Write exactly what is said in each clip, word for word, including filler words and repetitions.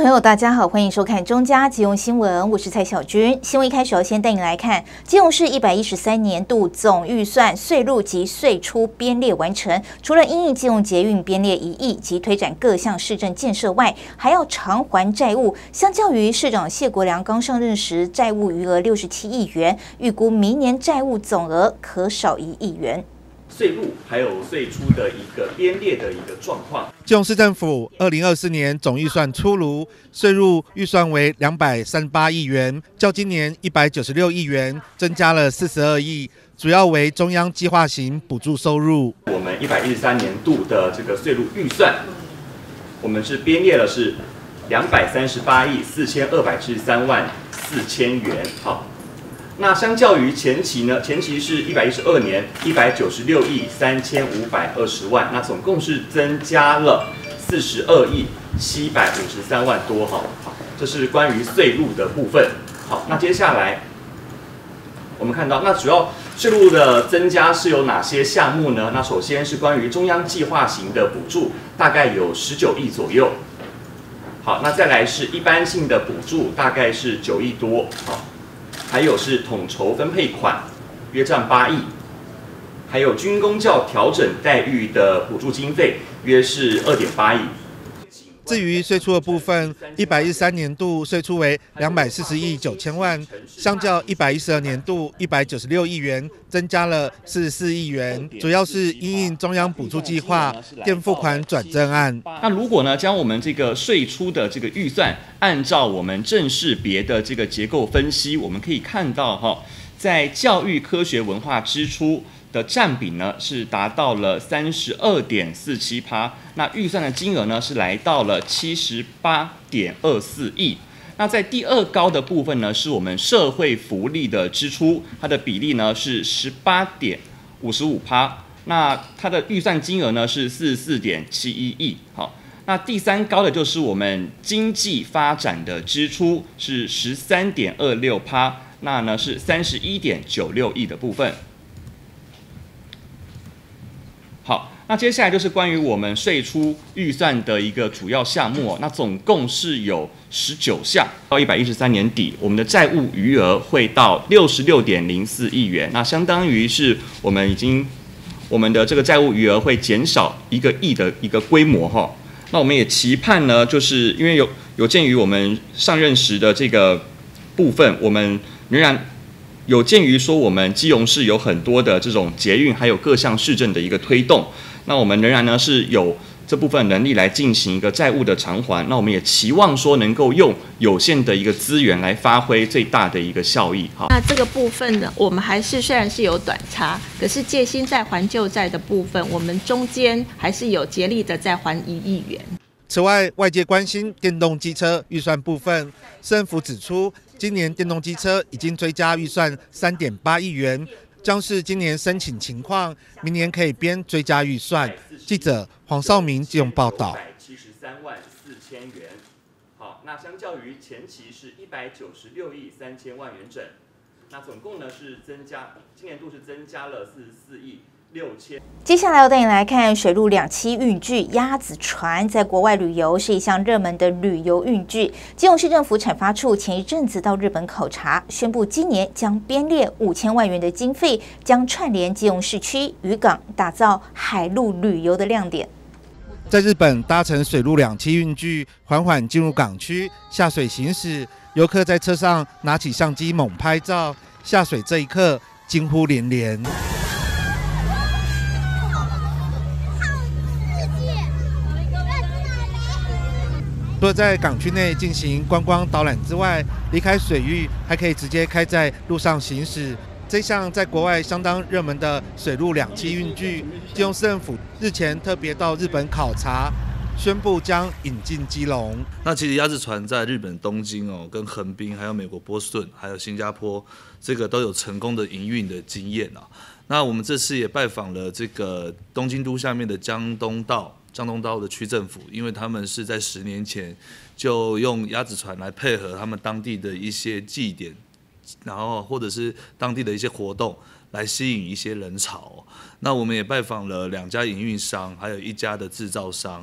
朋友，大家好，欢迎收看中嘉金融新闻，我是蔡小军。新闻一开始要先带你来看，基隆市一百一十三年度总预算税入及税出编列完成，除了因应基隆捷运编列一亿及推展各项市政建设外，还要偿还债务。相较于市长谢国良刚上任时，债务余额六十七亿元，预估明年债务总额可少一亿元。 税入还有税出的一个编列的一个状况。 基隆市政府二零二四年总预算出炉，税入预算为两百三十八亿元，较今年一百九十六亿元增加了四十二亿，主要为中央计划型补助收入。 我们一百一十三年度的这个税入预算，我们是编列了是两百三十八亿四千二百七十三万四千元。好。那相较于前期呢，前期是一百一十二年一百九十六亿三千五百二十万，那总共是增加了四十二亿七百五十三万多哈。好，这是关于税入的部分。好，那接下来我们看到，那主要税入的增加是有哪些项目呢？那首先是关于中央计划型的补助，大概有十九亿左右。好，那再来是一般性的补助，大概是九亿多。好。还有是统筹分配款，约占八亿，还有军公教调整待遇的补助经费，约是二点八亿。 至于税出的部分，一百一十三年度税出为两百四十亿九千万，相较一百一十二年度一百九十六亿元，增加了四十四亿元，主要是因应中央补助计划垫付款转正案。 那如果呢，将我们这个税出的这个预算，按照我们正式别的这个结构分析，我们可以看到哈，在教育科学文化支出的占比呢是达到了三十二点四七趴，那预算的金额呢是来到了七十八点二四亿。那在第二高的部分呢，是我们社会福利的支出，它的比例呢是十八点五十五趴，那它的预算金额呢是四十四点七一亿。好，那第三高的就是我们经济发展的支出，是十三点二六趴，那呢是三十一点九六亿的部分。好，那接下来就是关于我们税出预算的一个主要项目哦，那总共是有十九项。到一百一十三年底，我们的债务余额会到六十六点零四亿元，那相当于是我们已经我们的这个债务余额会减少一个亿的一个规模哈。那我们也期盼呢，就是因为有有鉴于我们上任时的这个部分，我们仍然。有鉴于说我们基隆市有很多的这种捷运，还有各项市政的一个推动，那我们仍然呢是有这部分能力来进行一个债务的偿还。那我们也期望说能够用有限的一个资源来发挥最大的一个效益。好， 那这个部分呢，我们还是虽然是有短差，可是借新债还旧债的部分，我们中间还是有竭力的在还一亿元。 此外，外界关心电动机车预算部分，市政府指出，今年电动机车已经追加预算三点八亿元，将是今年申请情况，明年可以编追加预算。记者黄少明基隆报道。 七十三万四千元。好，那相较于前期是一百九十六亿三千万元整，那总共呢是增加，今年度是增加了四十四亿。 接下来要带你来看水陆两栖运具鸭子船，在国外旅游是一项热门的旅游运具。基隆市政府产发处前一阵子到日本考察，宣布今年将编列五千万元的经费，将串联基隆市区渔港，打造海陆旅游的亮点。 在日本搭乘水陆两栖运具缓缓进入港区，下水行驶，游客在车上拿起相机猛拍照，下水这一刻惊呼连连。除了在港区内进行观光导览之外，离开水域还可以直接开在路上行驶。这项在国外相当热门的水陆两栖运具，基隆市政府日前特别到日本考察，宣布将引进基隆。 那其实鸭子船在日本东京哦，跟横滨、还有美国波士顿、还有新加坡，这个都有成功的营运的经验啊。那我们这次也拜访了这个东京都下面的江东道。江东道的区政府，因为他们是在十年前就用鸭子船来配合他们当地的一些祭典，然后或者是当地的一些活动，来吸引一些人潮。那我们也拜访了两家营运商，还有一家的制造商。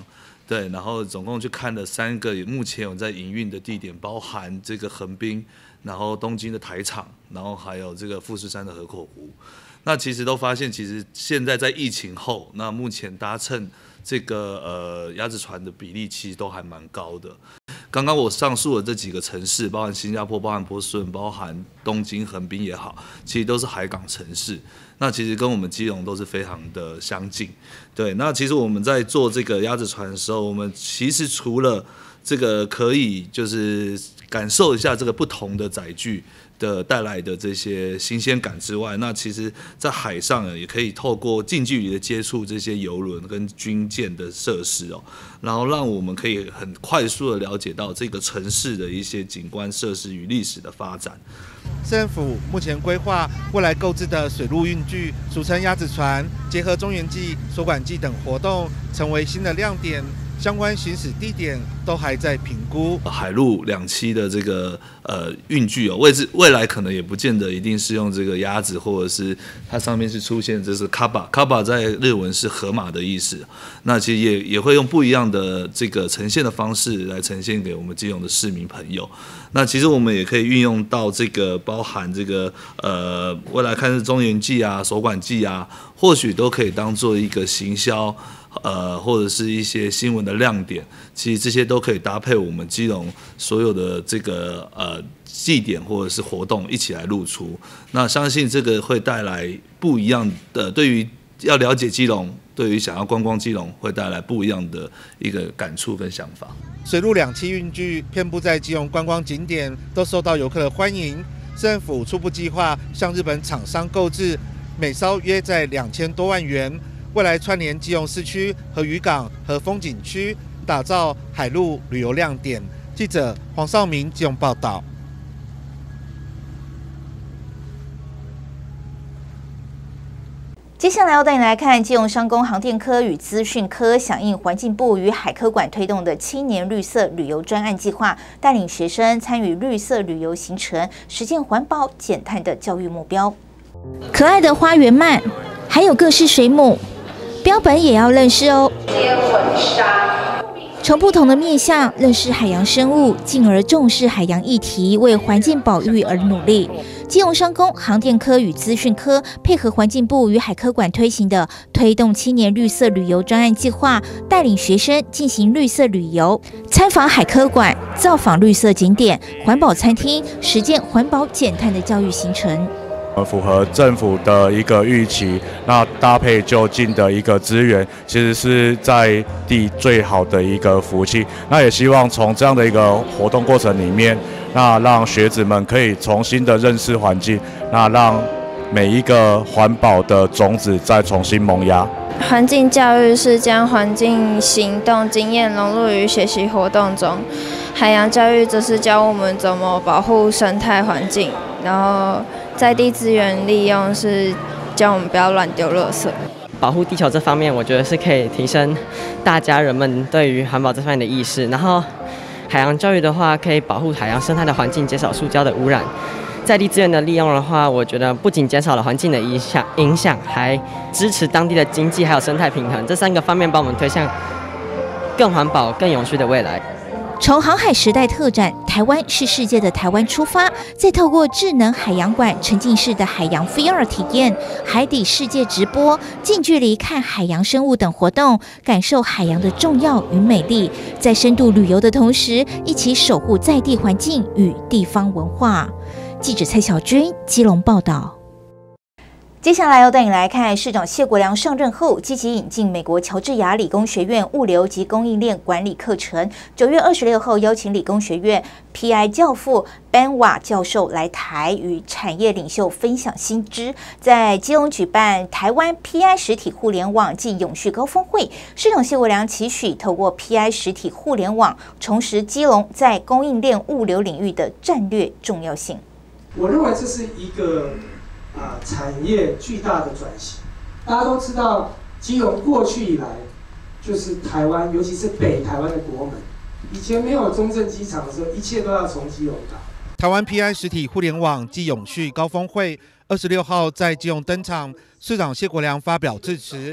对，然后总共去看了三个目前有在营运的地点，包含这个横滨，然后东京的台场，然后还有这个富士山的河口湖。那其实都发现，其实现在在疫情后，那目前搭乘这个呃鸭子船的比例其实都还蛮高的。刚刚我上述的这几个城市，包含新加坡、包含波士顿、包含东京、横滨也好，其实都是海港城市。那其实跟我们基隆都是非常的相近。对，那其实我们在做这个鸭子船的时候，我们其实除了这个可以就是感受一下这个不同的载具的带来的这些新鲜感之外，那其实在海上也可以透过近距离的接触这些邮轮跟军舰的设施哦，然后让我们可以很快速的了解到这个城市的一些景观设施与历史的发展。 政府目前规划未来购置的水陆运具，俗称鸭子船，结合中原祭、索管祭等活动，成为新的亮点。相关行驶地点都还在评估。 海陆两栖的这个呃运具哦，位置未来可能也不见得一定是用这个鸭子，或者是它上面是出现这是卡巴，卡巴在日文是河马的意思。那其实也也会用不一样的这个呈现的方式来呈现给我们基隆的市民朋友。那其实我们也可以运用到这个包含这个呃未来看是中原祭啊、手管祭啊，或许都可以当做一个行销。呃，或者是一些新闻的亮点，其实这些都可以搭配我们基隆所有的这个呃祭典或者是活动一起来露出。那相信这个会带来不一样的，对于要了解基隆，对于想要观光基隆，会带来不一样的一个感触跟想法。 水陆两栖运具遍布在基隆观光景点，都受到游客的欢迎。政府初步计划向日本厂商购置，每艘约在两千多万元。未来串联基隆市区和渔港和风景区，打造海陆旅游亮点。记者黄少明基隆报道。 接下来要带你来看基隆商工航电科与资讯科响应环境部与海科馆推动的青年绿色旅游专案计划，带领学生参与绿色旅游行程，实现环保减碳的教育目标。可爱的花园鳗，还有各式水母。标本也要认识哦，从不同的面向认识海洋生物，进而重视海洋议题，为环境保育而努力。基隆商工航电科与资讯科配合环境部与海科馆推行的推动青年绿色旅游专案计划，带领学生进行绿色旅游，参访海科馆，造访绿色景点、环保餐厅，实践环保减碳的教育行程。 符合政府的一个预期，那搭配就近的一个资源，其实是在地最好的一个福气。那也希望从这样的一个活动过程里面，那让学子们可以重新的认识环境，那让每一个环保的种子再重新萌芽。 环境教育是将环境行动经验融入于学习活动中，海洋教育则是教我们怎么保护生态环境，然后在地资源利用是教我们不要乱丢垃圾。 保护地球这方面，我觉得是可以提升大家人们对于环保这方面的意识。然后海洋教育的话，可以保护海洋生态的环境，减少塑胶的污染。在地资源的利用的话，我觉得不仅减少了环境的影响，影响还支持当地的经济还有生态平衡，这三个方面帮我们推向更环保、更永续的未来。 从航海时代特展“台湾是世界的台湾”出发，再透过智能海洋馆沉浸式的海洋 V R 体验、海底世界直播、近距离看海洋生物等活动，感受海洋的重要与美丽。在深度旅游的同时，一起守护在地环境与地方文化。记者蔡小军基隆报道。接下来要带你来看，市长谢国良上任后，积极引进美国乔治亚理工学院物流及供应链管理课程。九月二十六号，邀请理工学院 P I 教父 Ben Wa 教授来台，与产业领袖分享新知。在基隆举办台湾 P I 实体互联网暨永续高峰会，市长谢国良期许透过 P I 实体互联网，重拾基隆在供应链物流领域的战略重要性。 我认为这是一个啊，产业巨大的转型。大家都知道，基隆过去以来就是台湾，尤其是北台湾的国门。以前没有中正机场的时候，一切都要从基隆打。 台湾 P I 实体互联网暨永续高峰会二十六号在基隆登场，市长谢国良发表致辞，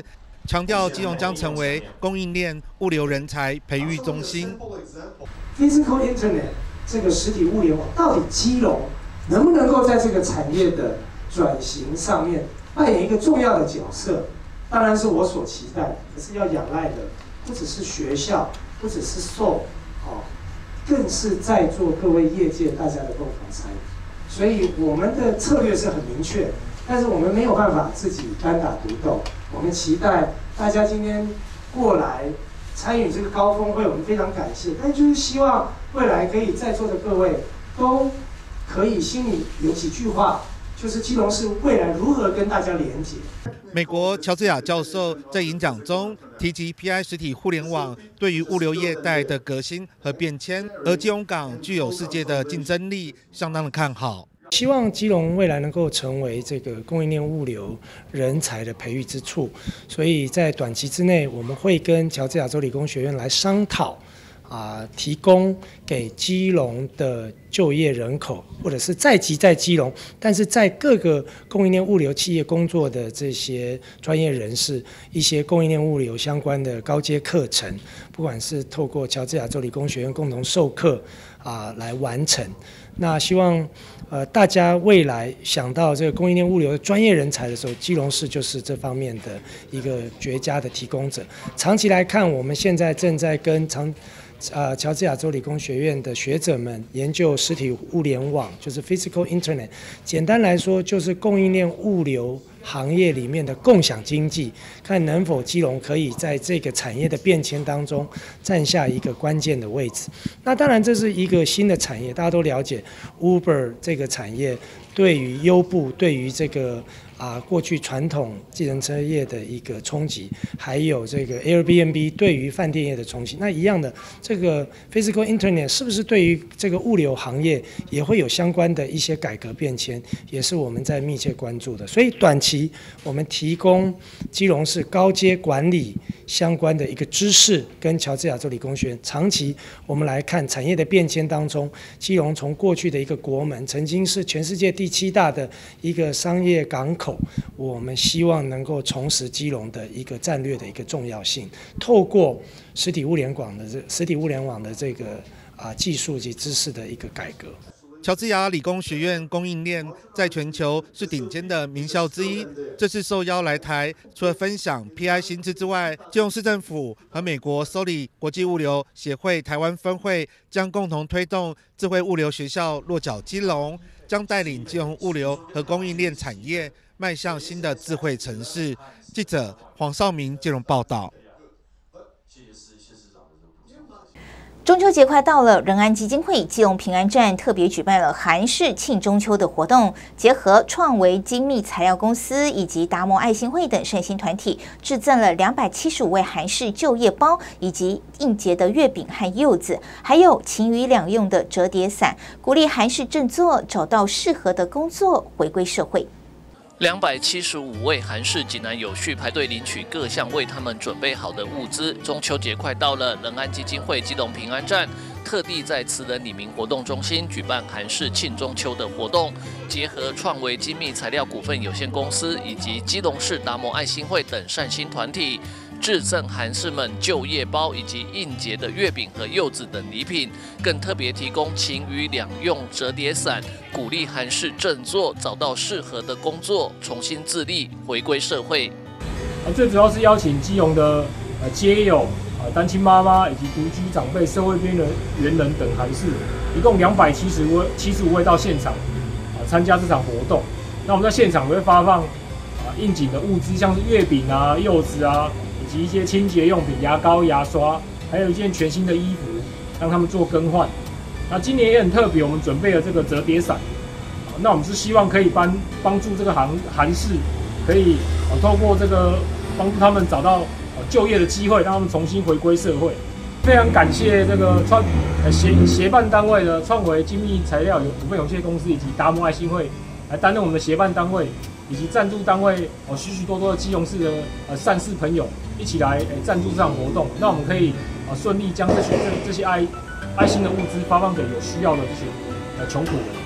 强调基隆将成为供应链物流人才培育中心。 Physical Internet 这个实体物联网，到底基隆能不能够在这个产业的转型上面扮演一个重要的角色？当然是我所期待的，可是要仰赖的不只是学校，不只是受，哦，更是在座各位业界大家的共同参与。所以我们的策略是很明确，但是我们没有办法自己单打独斗。我们期待大家今天过来参与这个高峰会，我们非常感谢。但就是希望未来可以在座的各位都可以心里有几句话，就是基隆市未来如何跟大家连结。 美国乔治亚教授在演讲中提及 P I 实体互联网对于物流业带来的革新和变迁，而基隆港具有世界的竞争力，相当的看好。 希望基隆未来能够成为这个供应链物流人才的培育之处，所以在短期之内，我们会跟乔治亚州理工学院来商讨。啊，提供给基隆的就业人口，或者是在籍在基隆，但是在各个供应链物流企业工作的这些专业人士，一些供应链物流相关的高阶课程，不管是透过乔治亚州理工学院共同授课啊来完成。那希望呃大家未来想到这个供应链物流的专业人才的时候，基隆市就是这方面的一个绝佳的提供者。长期来看，我们现在正在跟长呃，乔治亚州理工学院的学者们研究实体物联网，就是 Physical Internet。简单来说，就是供应链物流行业里面的共享经济，看能否基隆可以在这个产业的变迁当中占下一个关键的位置。那当然，这是一个新的产业，大家都了解 Uber 这个产业对于优步，对于这个。啊，过去传统计程车业的一个冲击，还有这个 Airbnb 对于饭店业的冲击，那一样的，这个 Physical Internet 是不是对于这个物流行业也会有相关的一些改革变迁，也是我们在密切关注的。所以短期我们提供基隆市高阶管理相关的一个知识，跟乔治亚州理工学院；长期我们来看产业的变迁当中，基隆从过去的一个国门，曾经是全世界第七大的一个商业港口。我们希望能够重拾基隆的一个战略的一个重要性，透过实体物联网的这实体物联网的这个啊技术及知识的一个改革。 乔治亚理工学院供应链在全球是顶尖的名校之一。这次受邀来台，除了分享 P I 新知之外，基隆市政府和美国 S O L I 国际物流协会台湾分会将共同推动智慧物流学校落脚基隆，将带领基隆物流和供应链产业迈向新的智慧城市。记者黄少明基隆报道。 中秋节快到了，仁安基金会基隆平安站特别举办了韩式庆中秋的活动，结合创维精密材料公司以及达摩爱心会等善心团体，制赠了两百七十五位韩式就业包，以及应节的月饼和柚子，还有晴雨两用的折叠伞，鼓励韩式振作，找到适合的工作，回归社会。 两百七十五位韩式济南有序排队领取各项为他们准备好的物资。中秋节快到了，仁安基金会基隆平安站特地在慈仁里民活动中心举办韩式庆中秋的活动，结合创维精密材料股份有限公司以及基隆市达摩爱心会等善心团体，致赠韩士们就业包以及应节的月饼和柚子等礼品，更特别提供晴雨两用折叠伞，鼓励韩士振作，找到适合的工作，重新自立，回归社会。 最主要是邀请基隆的呃街友、呃单亲妈妈以及独居长辈、社会边缘人等韩士，一共两百七十位七十五位到现场啊、呃、参加这场活动。那我们在现场会发放啊、呃、应景的物资，像是月饼啊、柚子啊。以及一些清洁用品、牙膏、牙刷，还有一件全新的衣服，让他们做更换。那今年也很特别，我们准备了这个折叠伞。那我们是希望可以帮帮助这个韩韩士，可以呃透过这个帮助他们找到呃就业的机会，让他们重新回归社会。非常感谢这个创呃协协办单位的创维精密材料有股份有限公司以及达摩爱心会来担任我们的协办单位。以及赞助单位哦，许许多多的基隆市的呃善事朋友一起来诶赞助这场活动，那我们可以呃顺利将这些这这些爱爱心的物资发放给有需要的这些呃穷苦人。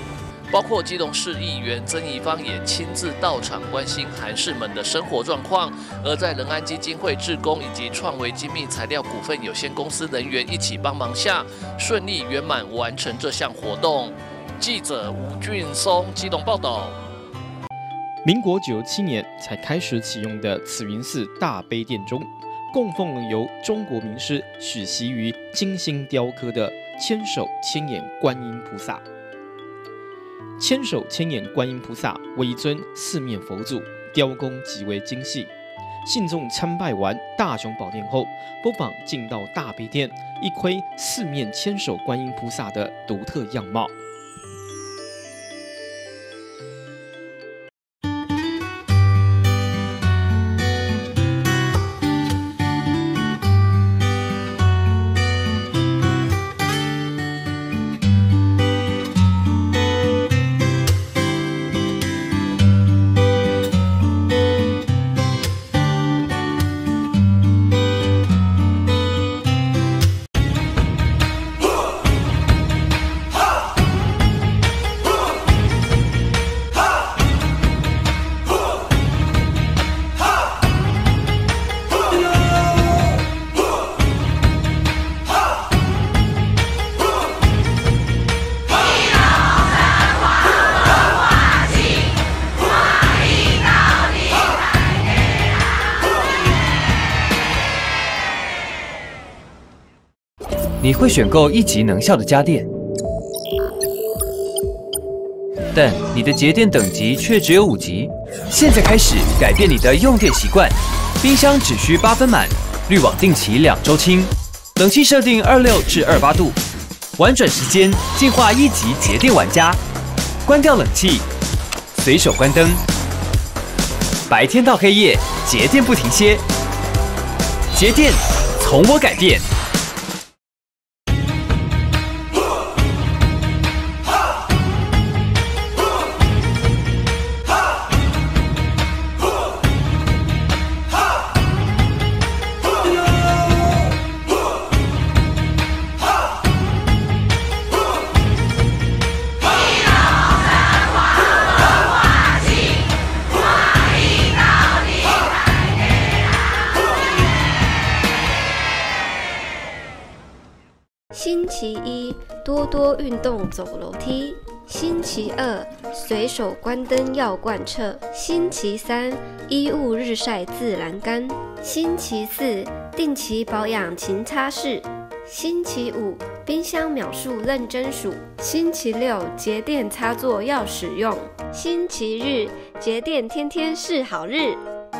包括基隆市议员曾宜芳也亲自到场关心韩氏们的生活状况。而在仁安基金会志工以及创维精密材料股份有限公司人员一起帮忙下，顺利圆满完成这项活动。记者吴俊松基隆报道。 民国九十七年才开始启用的慈云寺大悲殿中，供奉由中国名师许习于精心雕刻的千手千眼观音菩萨。千手千眼观音菩萨为一尊四面佛祖，雕工极为精细。信众参拜完大雄宝殿后，不妨进到大悲殿，一窥四面千手观音菩萨的独特样貌。 你会选购一级能效的家电，但你的节电等级却只有五级。现在开始改变你的用电习惯，冰箱只需八分满，滤网定期两周清，冷气设定二六至二八度，玩转时间进化一级节电玩家。关掉冷气，随手关灯，白天到黑夜节电不停歇，节电从我改变。 星期一，多多运动走楼梯。星期二，随手关灯要贯彻。星期三，衣物日晒自然干。星期四，定期保养勤擦拭。星期五，冰箱秒数认真数。星期六，节电插座要使用。星期日，节电天天是好日。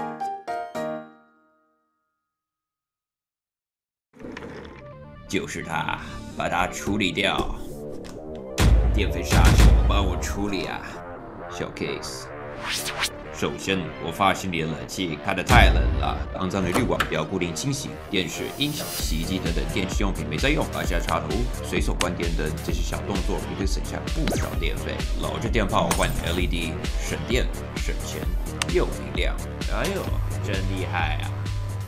就是他，把它处理掉。电费杀手，帮我处理啊，小 case。首先，我发现你的冷气开得太冷了，肮脏的滤网不要固定清洗，电视、音响、洗衣机等等电器用品没在用，拔下插头，随手关电灯，这些小动作也会省下不少电费。老着电泡换 L E D， 省电省钱又明亮，哎呦，真厉害啊！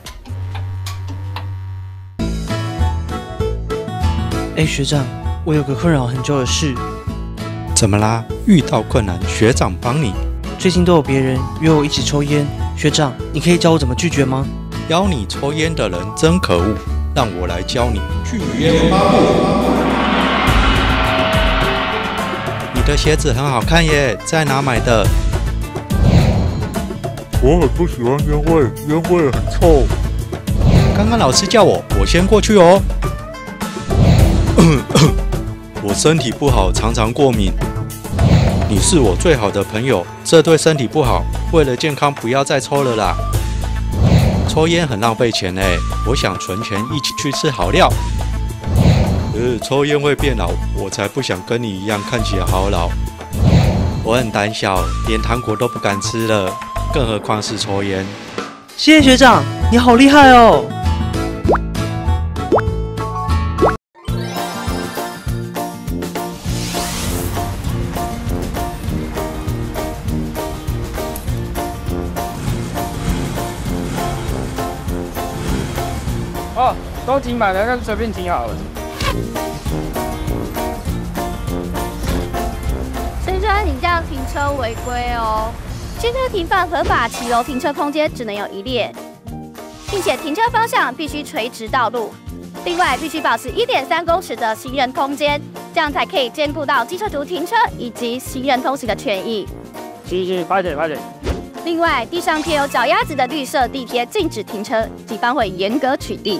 哎，学长，我有个困扰很久的事。 怎么啦？遇到困难，学长帮你。 最近都有别人约我一起抽烟，学长，你可以教我怎么拒绝吗？ 邀你抽烟的人真可恶，让我来教你拒烟八步。你的鞋子很好看耶，在哪买的？ 我很不喜欢烟味，烟味很臭。 刚刚老师叫我，我先过去哦。我身体不好，常常过敏。你是我最好的朋友，这对身体不好，为了健康不要再抽了啦。抽烟很浪费钱哎，我想存钱一起去吃好料。呃，抽烟会变老，我才不想跟你一样看起来好老。我很胆小，连糖果都不敢吃了，更何况是抽烟。 谢谢学长，你好厉害哦。 哦，都停满了，那就随便停好了。 谁在你这样停车违规哦。汽车停放合法骑楼停车空间只能有一列，并且停车方向必须垂直道路。另外，必须保持一点三公尺的行人空间，这样才可以兼顾到机车族停车以及行人通行的权益。 行行，快点快点。 另外，地上贴有脚丫子的绿色地贴禁止停车，警方会严格取缔。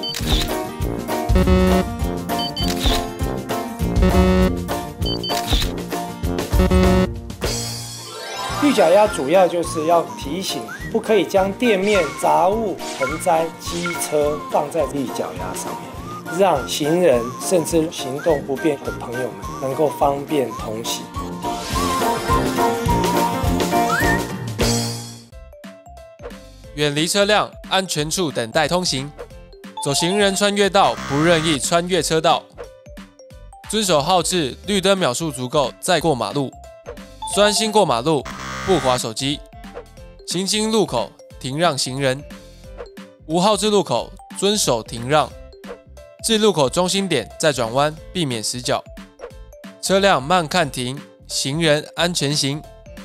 绿脚丫主要就是要提醒，不可以将店面、杂物、盆栽、机车放在绿脚丫上面，让行人甚至行动不便的朋友们能够方便通行。 远离车辆，安全处等待通行。走行人穿越道不任意穿越车道。遵守号志，绿灯秒数足够再过马路。专心过马路，不滑手机。行经路口停让行人。无号志路口遵守停让。至路口中心点再转弯，避免死角。车辆慢看停，行人安全行。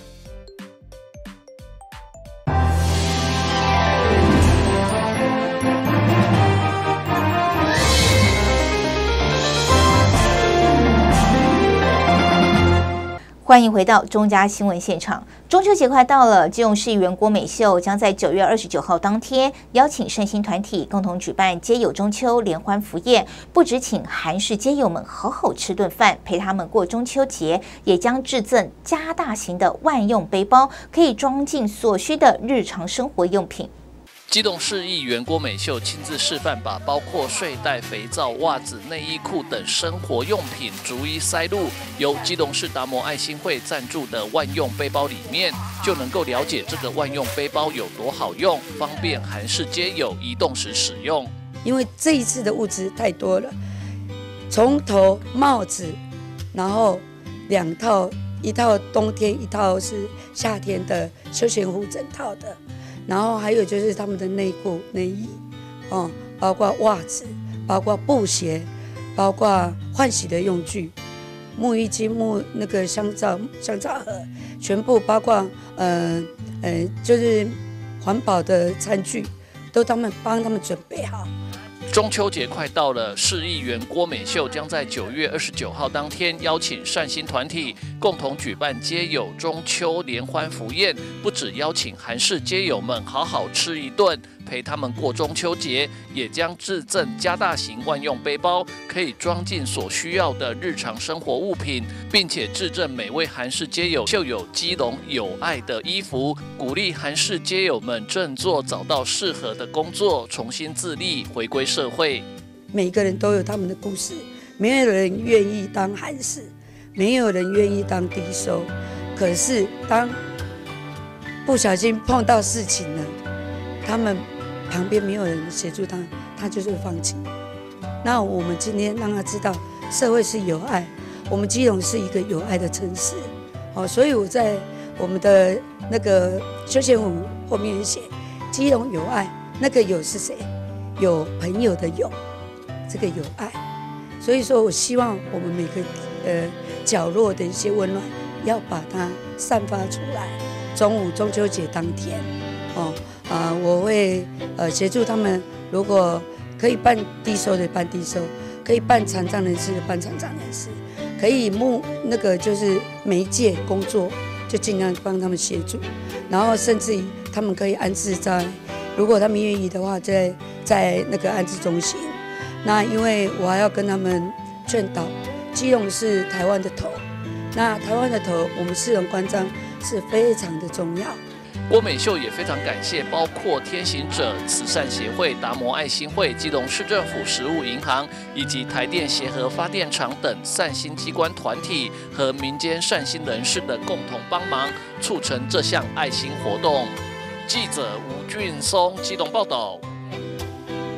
欢迎回到中嘉新闻现场。中秋节快到了，基隆市议员郭美秀将在九月二十九号当天邀请善心团体共同举办街友中秋联欢福宴，不只请韩式街友们好好吃顿饭，陪他们过中秋节，也将致赠加大型的万用背包，可以装进所需的日常生活用品。 基隆市议员郭美秀亲自示范，把包括睡袋、肥皂、袜子、内衣裤等生活用品逐一塞入由基隆市达摩爱心会赞助的万用背包里面，就能够了解这个万用背包有多好用，方便韩式街友移动时使用。 因为这一次的物资太多了，从头帽子，然后两套，一套冬天，一套是夏天的休闲服整套的。然后还有就是他们的内裤、内衣，哦，包括袜子，包括布鞋，包括换洗的用具，沐浴巾、沐那个香皂、香皂盒，全部包括呃呃，就是环保的餐具，都他们帮他们准备好。 中秋节快到了，市议员郭美秀将在九月二十九号当天邀请善心团体共同举办街友中秋联欢福宴，不只邀请韩式街友们好好吃一顿，陪他们过中秋节，也将致赠加大型万用背包，可以装进所需要的日常生活物品，并且致赠每位韩式街友绣有基隆有爱的衣服，鼓励韩式街友们振作，找到适合的工作，重新自立，回归社会。 每个人都有他们的故事，没有人愿意当韩式，没有人愿意当低收，可是当不小心碰到事情了，他们旁边没有人协助他，他就是会放弃。那我们今天让他知道，社会是有爱，我们基隆是一个有爱的城市。哦，所以我在我们的那个休闲舞后面写“基隆有爱”，那个有是谁？有朋友的有，这个有爱。所以说我希望我们每个呃角落的一些温暖，要把它散发出来。中午中秋节当天，哦。啊、呃，我会呃协助他们，如果可以办低收的办低收，可以办残障人士的办残障人士，可以募那个就是媒介工作，就尽量帮他们协助，然后甚至于他们可以安置在，如果他们愿意的话，在在那个安置中心。那因为我还要跟他们劝导，基隆是台湾的头，那台湾的头，我们市容关张是非常的重要。 郭美秀也非常感谢包括天行者慈善协会、达摩爱心会、基隆市政府食物银行以及台电协和发电厂等善心机关团体和民间善心人士的共同帮忙，促成这项爱心活动。记者吴俊松基隆报道。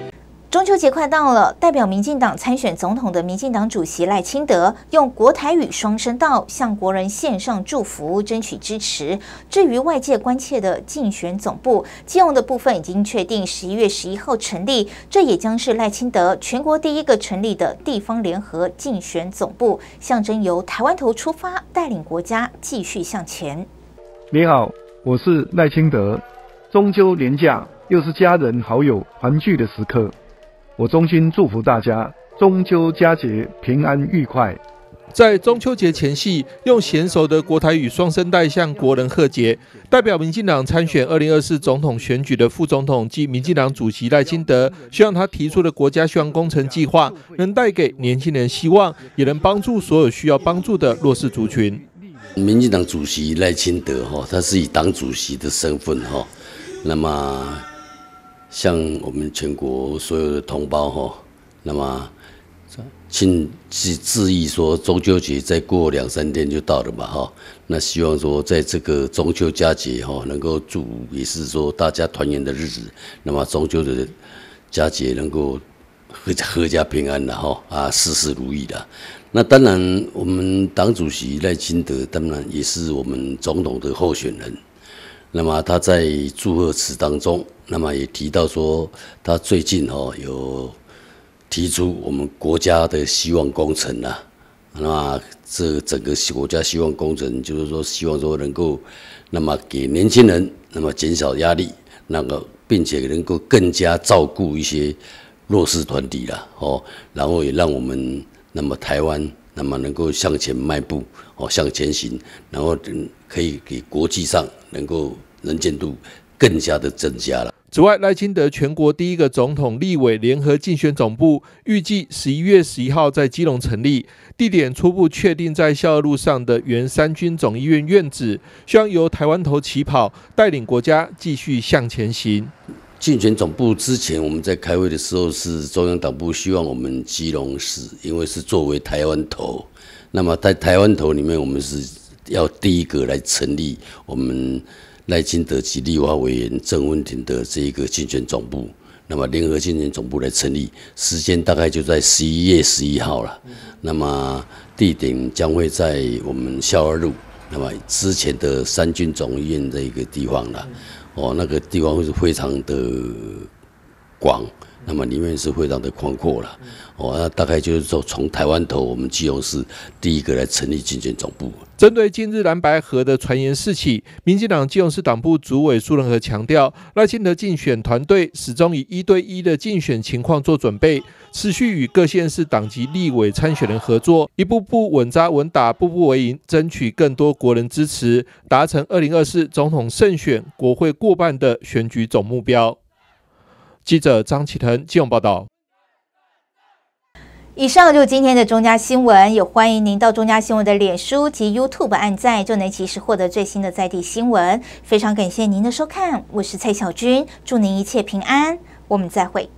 中秋节快到了，代表民进党参选总统的民进党主席赖清德用国台语双声道向国人献上祝福，争取支持。至于外界关切的竞选总部，基隆的部分已经确定十一月十一号成立，这也将是赖清德全国第一个成立的地方联合竞选总部，象征由台湾头出发，带领国家继续向前。 你好，我是赖清德。中秋连假又是家人好友团聚的时刻。我衷心祝福大家中秋佳节平安愉快。 在中秋节前夕，用娴熟的国台语双声带向国人贺节。代表民进党参选二零二四总统选举的副总统及民进党主席赖清德，希望他提出的国家希望工程计划能带给年轻人希望，也能帮助所有需要帮助的弱势族群。 民进党主席赖清德哈，他是以党主席的身份哈，那么向我们全国所有的同胞哈，那么请致意说，中秋节再过两三天就到了嘛哈，那希望说在这个中秋佳节哈，能够祝也是说大家团圆的日子，那么中秋的佳节能够阖阖家平安的哈啊，事事如意的。那当然，我们党主席赖清德当然也是我们总统的候选人。那么他在祝贺词当中，那么也提到说，他最近哦有提出我们国家的希望工程啊，那么这整个国家希望工程就是说，希望说能够，那么给年轻人，那么减少压力，那个并且能够更加照顾一些弱势团体啦，哦，然后也让我们那么台湾那么能够向前迈步，哦，向前行，然后可以给国际上能够能见度更加的增加了。 此外，赖清德全国第一个总统立委联合竞选总部预计十一月十一号在基隆成立，地点初步确定在孝二路上的原三军总医院院址，希望由台湾头起跑，带领国家继续向前行。 竞选总部之前我们在开会的时候，是中央党部希望我们基隆市，因为是作为台湾头，那么在台湾头里面，我们是要第一个来成立我们赖清德及立法委员郑文婷的这一个竞选总部，那么联合竞选总部来成立，时间大概就在十一月十一号了。那么地点将会在我们孝二路，那么之前的三军总医院这一个地方了。哦，那个地方会是非常的广，那么里面是非常的宽阔了。哦，那大概就是说，从台湾头，我们基隆市第一个来成立竞选总部。 针对近日蓝白合的传言四起，民进党基隆市党部主委苏仁和强调，赖清德竞选团队始终以一对一的竞选情况做准备，持续与各县市党籍立委参选人合作，一步步稳扎稳打，步步为营，争取更多国人支持，达成二零二四总统胜选、国会过半的选举总目标。记者张启腾基隆报道。 以上就是今天的中嘉新闻，也欢迎您到中嘉新闻的脸书及 YouTube 按赞，就能及时获得最新的在地新闻。非常感谢您的收看，我是蔡小君，祝您一切平安，我们再会。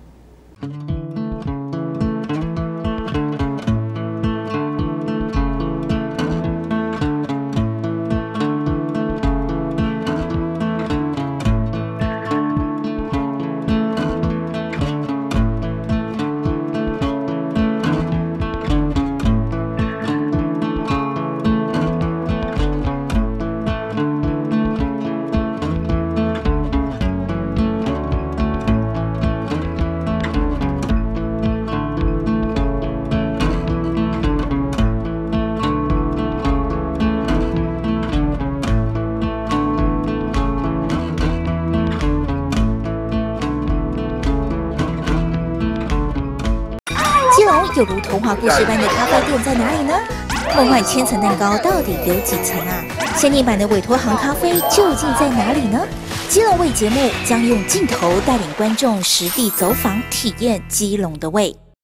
有如童话故事般的咖啡店在哪里呢？梦幻千层蛋糕到底有几层啊？限定版的委托行咖啡究竟在哪里呢？基隆味节目将用镜头带领观众实地走访体验基隆的味。